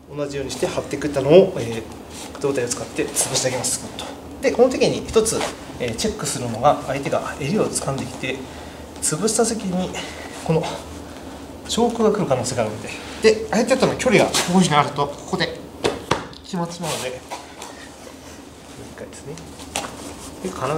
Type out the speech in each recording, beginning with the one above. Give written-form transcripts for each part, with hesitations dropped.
同じようにして貼ってくったのを、胴体を使って潰してあげます。でこの時に一つ、チェックするのが、相手が襟を掴んできて潰した時にこのチョークが来る可能性があるので、相手との距離がこういうふうにあるとここで決まってしまうので、もう一回ですね。で必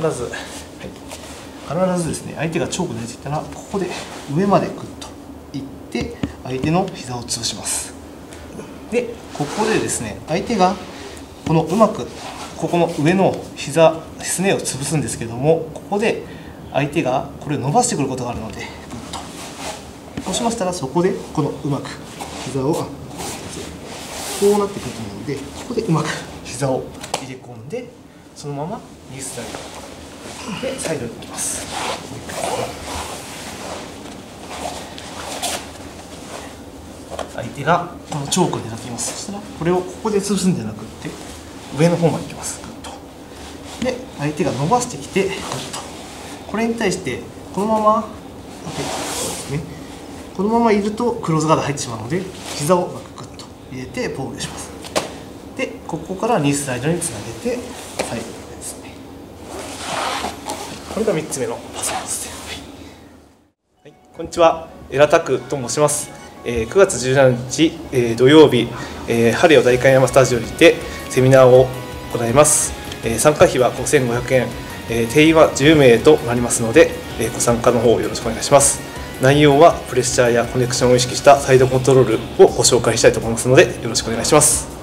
ずですね、相手がチョークで出てきたらここで上までグッといって相手の膝を潰します。でここでですね、相手がこのうまくここの上の膝すねを潰すんですけども、ここで相手がこれを伸ばしてくることがあるので、グッとそうしましたら、そこでこのうまく膝をこうなってくると思うので、ここでうまく膝を入れ込んで、そのままニースライドでサイドに行きます。相手がこのチョークを狙っています。そしたらこれをここで潰すんじゃなくって上の方まで行きます。グッとで相手が伸ばしてきてグッと、これに対してこのまま、そうですね、このままいるとクローズガード入ってしまうので、膝をうまくグッと入れて防御します。でここからニースライドにつなげて最後ですね。これが3つ目のパスワードです。はい、こんにちは、エラタクと申します。9月17日、土曜日、春よ代官山スタジオにてセミナーを行います。参加費は5500円、定員は10名となりますので、ご参加の方よろしくお願いします。内容はプレッシャーやコネクションを意識したサイドコントロールをご紹介したいと思いますので、よろしくお願いします。